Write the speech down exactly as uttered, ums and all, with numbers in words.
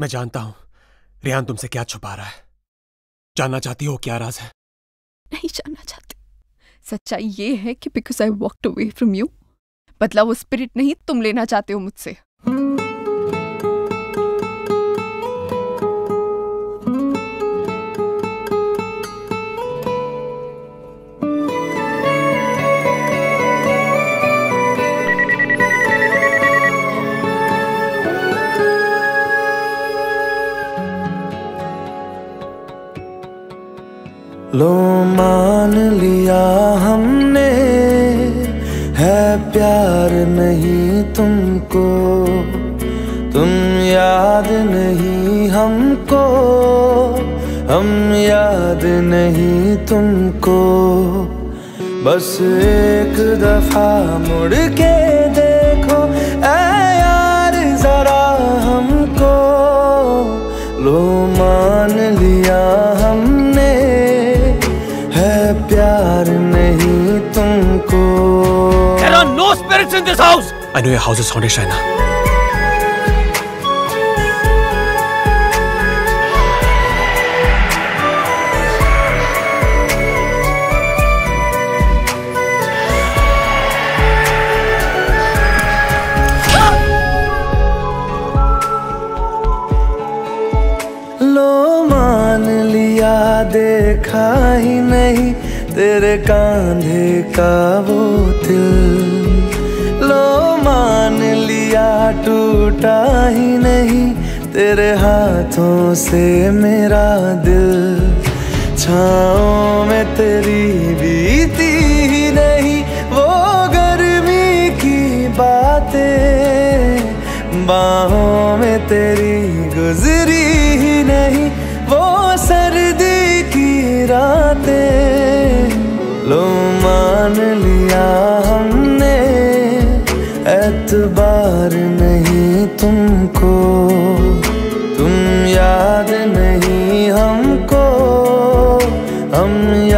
मैं जानता हूं रेहान तुमसे क्या छुपा रहा है। जानना चाहती हो क्या राज है? नहीं जानना चाहती। सच्चाई ये है कि because I walked away from you, बदला वो स्पिरिट नहीं तुम लेना चाहते हो मुझसे। लो मान लिया हमने है प्यार नहीं तुमको, तुम याद नहीं हमको, हम याद नहीं तुमको। बस एक दफा मुड़ के देखो ऐ यार जरा हमको। लो मान लिया हमने है प्यार नहीं तुमको। There are no spirits in this house. I know your house is haunted, Shaina. लो मान लिया देखा ही नहीं तेरे कांधे का वो दिल। लो मान लिया टूटा ही नहीं तेरे हाथों से मेरा दिल। छाँव में तेरी बीती ही नहीं वो गर्मी की बातें, बाहों में तेरी गुजरी ही नहीं वो सर्दी की रातें। लो मान लिया हमने एतबार नहीं तुमको, तुम याद नहीं हमको, हम